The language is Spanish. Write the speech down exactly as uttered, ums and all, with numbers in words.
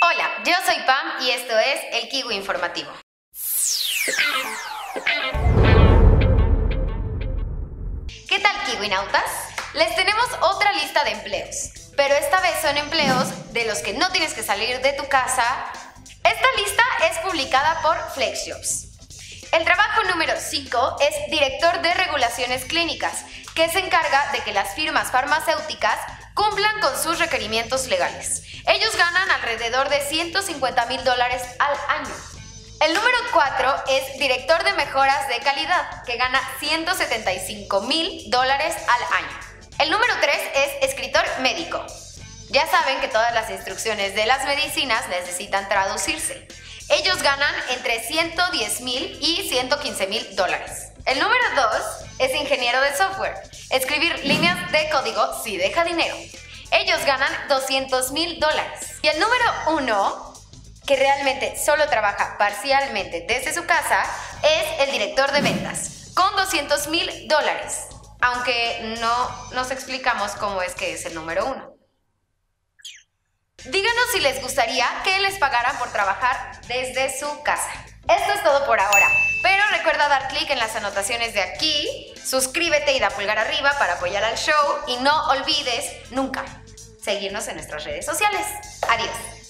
Hola, yo soy Pam y esto es el Kiwi Informativo. ¿Qué tal, kiwinautas? Les tenemos otra lista de empleos, pero esta vez son empleos de los que no tienes que salir de tu casa. Esta lista es publicada por FlexJobs. El trabajo número cinco es director de regulaciones clínicas, que se encarga de que las firmas farmacéuticas cumplan con sus requerimientos legales. Ellos ganan alrededor de ciento cincuenta mil dólares al año. El número cuatro es director de mejoras de calidad, que gana ciento setenta y cinco mil dólares al año. El número tres es escritor médico. Ya saben que todas las instrucciones de las medicinas necesitan traducirse. Ellos ganan entre ciento diez mil y ciento quince mil dólares. El número dos es ingeniero de software. Escribir líneas de código sí deja dinero. Ellos ganan doscientos mil dólares. Y el número uno, que realmente solo trabaja parcialmente desde su casa, es el director de ventas, con doscientos mil dólares. Aunque no nos explicamos cómo es que es el número uno. Díganos si les gustaría que les pagaran por trabajar desde su casa. Esto es todo por ahora, pero recuerda dar clic en las anotaciones de aquí, suscríbete y da pulgar arriba para apoyar al show y no olvides nunca seguirnos en nuestras redes sociales. Adiós.